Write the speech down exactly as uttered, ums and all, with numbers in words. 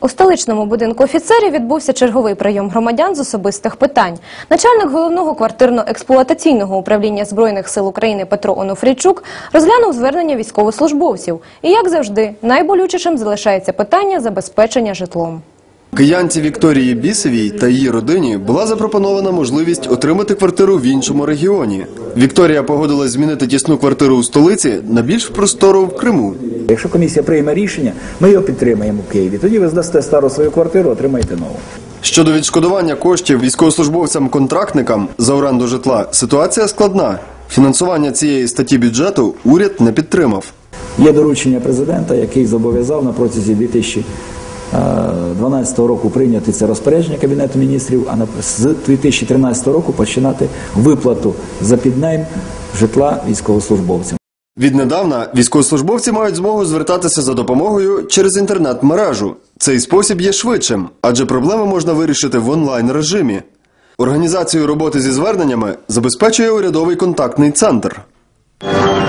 У столичному будинку офіцерів відбувся черговий прийом громадян з особистих питань. Начальник головного квартирно-експлуатаційного управління Збройних сил України Петро Онуфрійчук розглянув звернення військовослужбовців. І, як завжди, найболючішим залишається питання забезпечення житлом. Киянці Вікторії Бісовій та її родині була запропонована можливість отримати квартиру в іншому регіоні. Вікторія погодилась змінити тісну квартиру у столиці на більш простору в Криму. Якщо комісія прийме рішення, ми його підтримаємо в Києві. Тоді ви здасте стару свою квартиру, отримаєте нову. Щодо відшкодування коштів військовослужбовцям-контрактникам за оренду житла, ситуація складна. Фінансування цієї статті бюджету уряд не підтримав. Є доручення президента, який зобов'язав на протязі дві тисячі дванадцятого року прийняти це розпорядження Кабінету міністрів, а з дві тисячі тринадцятого року починати виплату за піднайм житла військовослужбовцям. Віднедавна військовослужбовці мають змогу звертатися за допомогою через інтернет-мережу. Цей спосіб є швидшим, адже проблеми можна вирішити в онлайн-режимі. Організацію роботи зі зверненнями забезпечує урядовий контактний центр.